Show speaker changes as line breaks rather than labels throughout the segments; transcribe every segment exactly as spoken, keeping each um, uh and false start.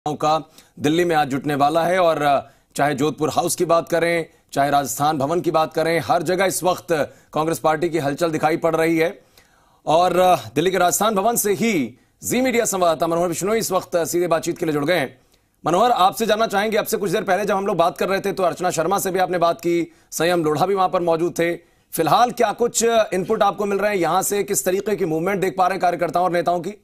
का दिल्ली में आज जुटने वाला है और चाहे जोधपुर हाउस की बात करें, चाहे राजस्थान भवन की बात करें, हर जगह इस वक्त कांग्रेस पार्टी की हलचल दिखाई पड़ रही है। और दिल्ली के राजस्थान भवन से ही जी मीडिया संवाददाता मनोहर बिश्नोई इस वक्त सीधे बातचीत के लिए जुड़ गए हैं। मनोहर, आपसे जानना चाहेंगे, आपसे कुछ देर पहले जब हम लोग बात कर रहे थे तो अर्चना शर्मा से भी आपने बात की, संयम लोढ़ा भी वहां पर मौजूद थे। फिलहाल क्या कुछ इनपुट आपको मिल रहे हैं यहां से, किस तरीके की मूवमेंट देख पा रहे हैं कार्यकर्ताओं और नेताओं की?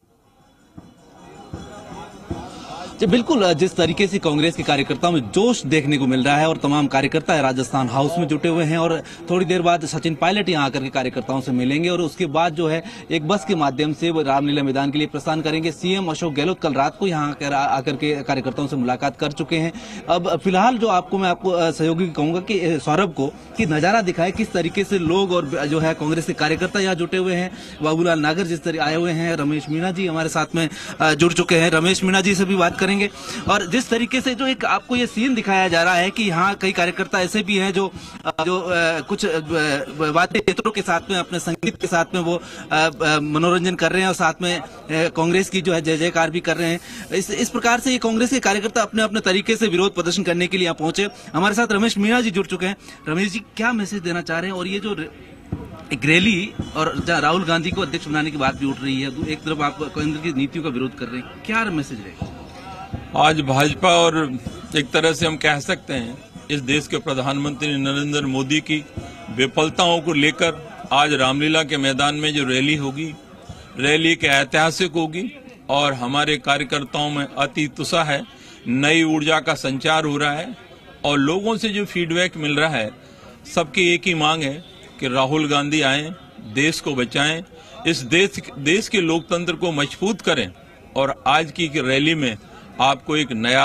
जी बिल्कुल, जिस तरीके से कांग्रेस के कार्यकर्ताओं में जोश देखने को मिल रहा है और तमाम कार्यकर्ता राजस्थान हाउस में जुटे हुए हैं और थोड़ी देर बाद सचिन पायलट यहां आकर के कार्यकर्ताओं से मिलेंगे और उसके बाद जो है एक बस के माध्यम से वो रामलीला मैदान के लिए प्रस्थान करेंगे। सीएम अशोक गहलोत कल रात को यहां आकर, आकर के कार्यकर्ताओं से मुलाकात कर चुके हैं। अब फिलहाल जो आपको मैं आपको सहयोगी कहूंगा कि सौरभ को कि नजारा दिखाए किस तरीके से लोग और जो है कांग्रेस के कार्यकर्ता यहाँ जुटे हुए हैं। बाबूलाल नागर जिस तरह आए हुए हैं, रमेश मीणा जी हमारे साथ में जुड़ चुके हैं, रमेश मीणा जी से भी बात करेंगे। और जिस तरीके से जो एक आपको ये सीन दिखाया जा रहा है कि यहाँ कई कार्यकर्ता ऐसे भी हैं जो जो आ, कुछ वाद्य यंत्रों के साथ में अपने संगीत के साथ में वो आ, आ, मनोरंजन कर रहे हैं और साथ में आ, कांग्रेस की जो है जय जयकार भी कर रहे हैं। इस इस प्रकार से ये कांग्रेस के कार्यकर्ता अपने अपने तरीके से विरोध प्रदर्शन करने के लिए यहाँ पहुंचे। हमारे साथ रमेश मीणा जी जुड़ चुके हैं। रमेश जी, क्या मैसेज देना चाह रहे हैं? और ये जो एक रैली और राहुल गांधी को अध्यक्ष बनाने की बात भी उठ रही है, एक तरफ आप केंद्र की नीतियों का विरोध कर रहे हैं, क्या मैसेज रहेगा?
आज भाजपा और एक तरह से हम कह सकते हैं इस देश के प्रधानमंत्री नरेंद्र मोदी की विफलताओं को लेकर आज रामलीला के मैदान में जो रैली होगी, रैली के ऐतिहासिक होगी और हमारे कार्यकर्ताओं में अति उत्साह है, नई ऊर्जा का संचार हो रहा है और लोगों से जो फीडबैक मिल रहा है, सबकी एक ही मांग है कि राहुल गांधी आए, देश को बचाएं, इस देश देश के लोकतंत्र को मजबूत करें। और आज की रैली में आपको एक नया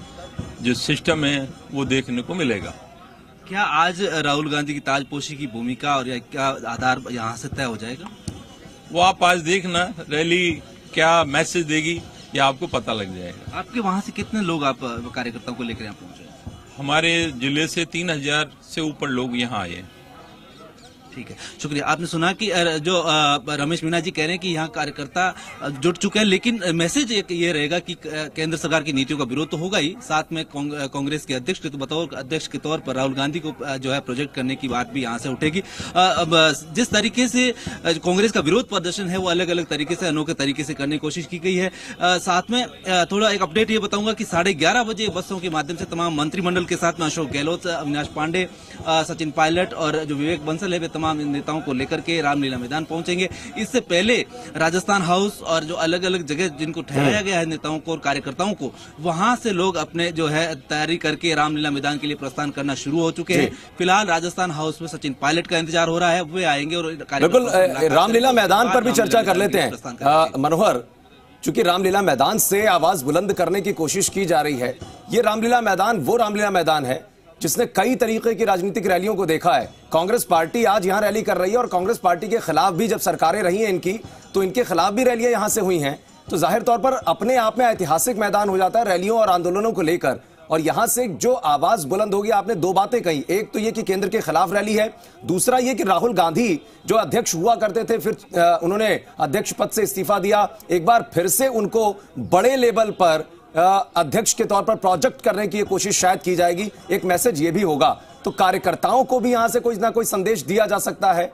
जो सिस्टम है वो देखने को मिलेगा।
क्या आज राहुल गांधी की ताजपोशी की भूमिका और या क्या आधार यहाँ से तय हो जाएगा?
वो आप आज देखना रैली क्या मैसेज देगी, ये आपको पता लग जाएगा।
आपके वहाँ से कितने लोग आप कार्यकर्ताओं को लेकर यहाँ पहुंचे?
हमारे जिले से तीन हजार से ऊपर लोग यहाँ आए हैं।
ठीक है, शुक्रिया। आपने सुना कि जो रमेश मीणा जी कह रहे हैं कि यहाँ कार्यकर्ता जुट चुके हैं, लेकिन मैसेज एक ये रहेगा कि केंद्र सरकार की नीतियों का विरोध तो होगा ही, साथ में कांग्रेस के अध्यक्ष के बतौर अध्यक्ष के तौर पर राहुल गांधी को जो है प्रोजेक्ट करने की बात भी यहाँ से उठेगी। अब जिस तरीके से कांग्रेस का विरोध प्रदर्शन है वो अलग अलग तरीके से, अनोखे तरीके से करने की कोशिश की गई है। साथ में थोड़ा एक अपडेट ये बताऊंगा कि साढ़े ग्यारह बजे बसों के माध्यम से तमाम मंत्रिमंडल के साथ में अशोक गहलोत, अविनाश पांडे, सचिन पायलट और जो विवेक बंसल है वे तमाम नेताओं को लेकर के रामलीला मैदान पहुंचेंगे। इससे पहले राजस्थान हाउस और जो अलग अलग जगह जिनको ठहराया गया है नेताओं को और कार्यकर्ताओं को, वहां से लोग अपने जो है तैयारी करके रामलीला मैदान के लिए प्रस्थान करना शुरू हो चुके हैं। फिलहाल राजस्थान हाउस में सचिन पायलट का इंतजार हो रहा है, वे आएंगे और
बिल्कुल रामलीला मैदान पर भी चर्चा कर लेते हैं। मनोहर, चूंकि रामलीला मैदान से आवाज बुलंद करने की कोशिश की जा रही है, ये रामलीला मैदान वो रामलीला मैदान है जिसने कई तरीके की राजनीतिक रैलियों को देखा है। कांग्रेस पार्टी आज यहां रैली कर रही है और कांग्रेस पार्टी के खिलाफ भी जब सरकारें रही हैं इनकी, तो इनके खिलाफ भी रैलियां यहां से हुई हैं। तो जाहिर तौर पर अपने आप में ऐतिहासिक मैदान हो जाता है रैलियों और आंदोलनों को लेकर। और यहां से जो आवाज बुलंद होगी, आपने दो बातें कही, एक तो ये कि केंद्र के खिलाफ रैली है, दूसरा ये कि राहुल गांधी जो अध्यक्ष हुआ करते थे, फिर उन्होंने अध्यक्ष पद से इस्तीफा दिया, एक बार फिर से उनको बड़े लेवल पर अध्यक्ष के तौर पर प्रोजेक्ट करने की कोशिश शायद की जाएगी। एक मैसेज ये भी होगा, तो कार्यकर्ताओं को भी यहां से कोई ना कोई संदेश दिया जा सकता है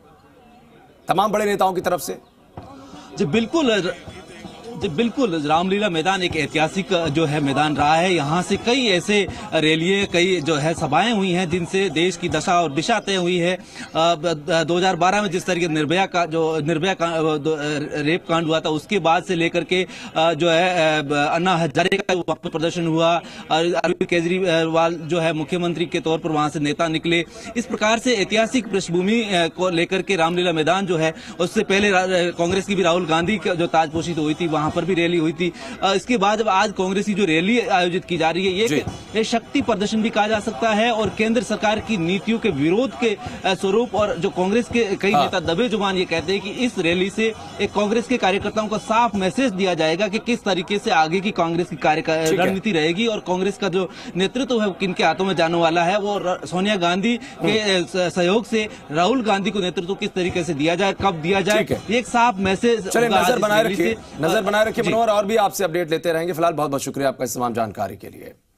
तमाम बड़े नेताओं की तरफ से।
जी बिल्कुल, जी बिल्कुल, रामलीला मैदान एक ऐतिहासिक जो है मैदान रहा है। यहाँ से कई ऐसे रैलियां, कई जो है सभाएं हुई हैं जिनसे देश की दशा और दिशा तय हुई है। दो हज़ार बारह में जिस तरीके निर्भया का जो निर्भया का रेप कांड हुआ था, उसके बाद से लेकर के जो है अन्ना हजारे का प्रदर्शन हुआ, अरविंद केजरीवाल जो है मुख्यमंत्री के तौर पर वहां से नेता निकले। इस प्रकार से ऐतिहासिक पृष्ठभूमि को लेकर के रामलीला मैदान जो है, उससे पहले कांग्रेस की भी राहुल गांधी का जो ताजपोशी तो हुई थी, वहां पर भी रैली हुई थी। इसके बाद आज कांग्रेस की जो रैली आयोजित की जा रही है, ये, ये शक्ति प्रदर्शन भी कहा जा सकता है और केंद्र सरकार की नीतियों के विरोध के स्वरूप। और जो कांग्रेस के कई हाँ। नेता दबे जुबान ये कहते हैं कि इस रैली से एक कांग्रेस के कार्यकर्ताओं को साफ मैसेज दिया जाएगा कि किस तरीके से आगे की कांग्रेस की कार्य रणनीति रहेगी और कांग्रेस का जो नेतृत्व है किनके हाथों में जाने वाला है। वो सोनिया गांधी के सहयोग से राहुल गांधी को नेतृत्व किस तरीके से दिया जाए, कब दिया जाए, एक साफ मैसेज
नजर बनाए रखिए नजर बनाए बनाए रखिए मनोहर, और भी आपसे अपडेट लेते रहेंगे। फिलहाल बहुत बहुत शुक्रिया आपका इस तमाम जानकारी के लिए।